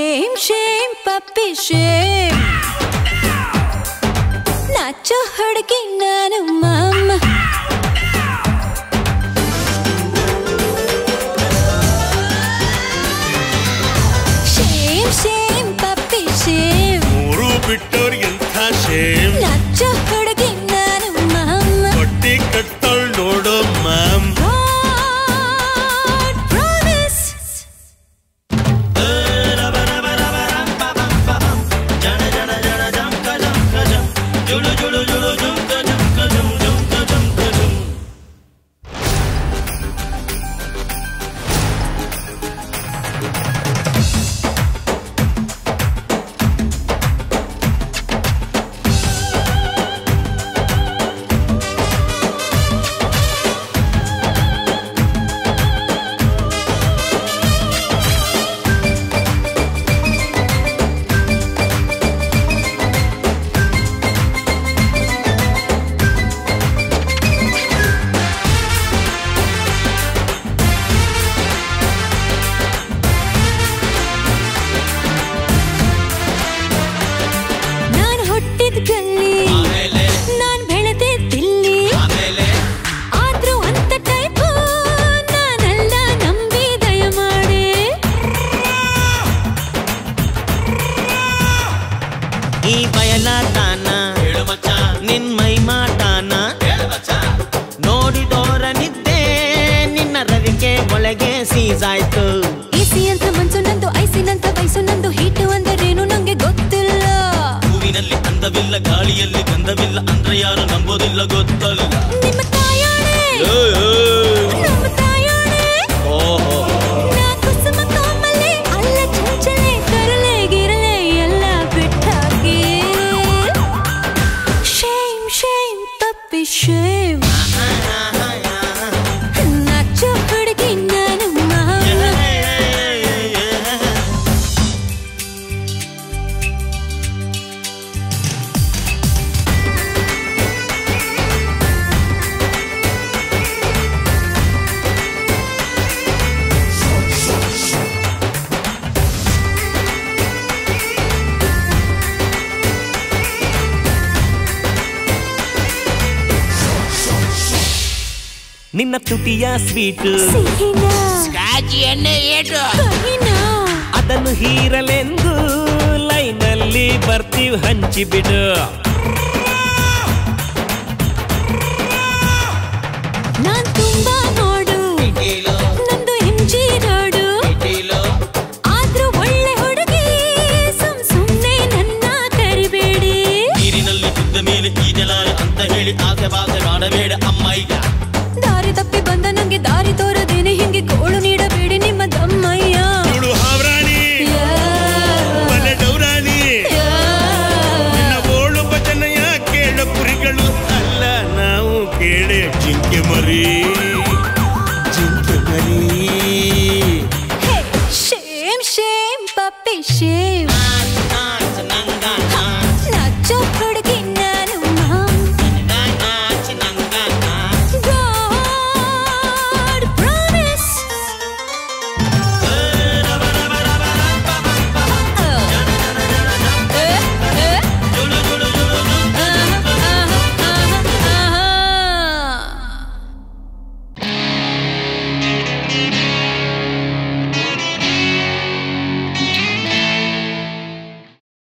Shame, shame, puppy, shame. नाचो हड़की नानु मामा. Shame, shame, puppy, shame. ಮೂರು ಬಿಟ್ಟೋರ್ ಎಂಥ shame. नाचो हड़की नानु मामा. ಹೊಟ್ಟಿ ಕಟ್ಟೋಳ್ ನೋಡೋ ಮ್ಯಾಮ್. ಈ ಬಯಲಾಟಾನ ನಿನ್ ಮೈ ಮಾಟಾನ ನೋಡಿದೋರ ನಿದ್ದೆ ನಿನ್ನ ರವಿಕೆ ಒಳಗೆ ಸೀಸಾಯ್ತು. ಇಸಿ ಅಂತ ಮನ್ಸು ನಂದು, ಐಸಿನಂತ ವಯಸ್ಸು ನಂದು, ಹೀಟು ಅಂದರೇನು ನಂಗೆ ಗೊತ್ತಿಲ್ಲ. ಹೂವಿನಲ್ಲಿ ಅಂದವಿಲ್ಲ, ಗಾಳಿಯಲ್ಲಿ ಗಂಧವಿಲ್ಲ, ಅಂದ್ರೆ ಯಾರು ನಂಬೋದಿಲ್ಲ ಗೊತ್ತಲ್ಲ. ನಿಮ್ಮ ತಾಯಾಣೆ, ನಮ್ಮ ತಾಯಾಣೆ. ನಾ ಕುಸುಮ ಕೋಮಲೆ, ಅಲ್ಲ ಚಂಚಲೆ, ಕರಲೆ ಗಿರಲೆ ಎಲ್ಲ ಬಿಟ್ಟಾಕಿ. Shame, shame, puppy, shame. ನಾಚೋ ಹುಡುಗಿ ನಾನು ಮಾಮ. ನಿನ್ನ ತುಟಿಯ ಸ್ವೀಟು ಸಿಹಿನಾ, ಸ್ಕಾಚ್ ಎಣ್ಣೆ ಏಟು ಕಹಿನಾ, ಅದನ್ನು ಹೀರಲೆಂದು ಲೈನಲ್ಲಿ ಬರ್ತೀವಿ ಹಂಚಿಬಿಡು. ನಾನ್ ತುಂಬಾ ನೋಡು, ನಂದು ಎಂಜಿ ರೋಡು, ಆದ್ರೂ ಒಳ್ಳೆ ಹುಡುಗಿ, ಸುಮ್ನೆ ನನ್ನ ಕರಿಬೇಡಿ. ನೀರಿನಲ್ಲಿ ಬಿದ್ದ ಮೇಲೆ ಈಜಲಾರೆ ಅಂತ ಹೇಳಿ ಆಸೆ ಬಾಸೆ ಮಾಡಬೇಡ ಅಮ್ಮಯ್ಯ. ದಾರಿ ತಪ್ಪಿ ಬಂದ ನಂಗೆ ದಾರಿ ತೋರದೇನೆ ಹಿಂಗೆ ಗೋಳು ನೀಡಬೇಡಿ ನಿಮ್ಮ ದಮ್ಮಯ್ಯ. ಇವಳು ಹಾವ್ರಾಣಿ, ಬಲೆ ಡೌರಾಣಿ, ನಿನ್ನ ಓಳು ಭಜನೆಯ ಕೇಳ ಕುರಿಗಳು ಅಲ್ಲ ನಾವು ಕೇಳೆ ಜಿಂಕೆ ಮರಿ, ಜಿಂಕೆ ಮರಿ. Shame, shame, puppy, shame.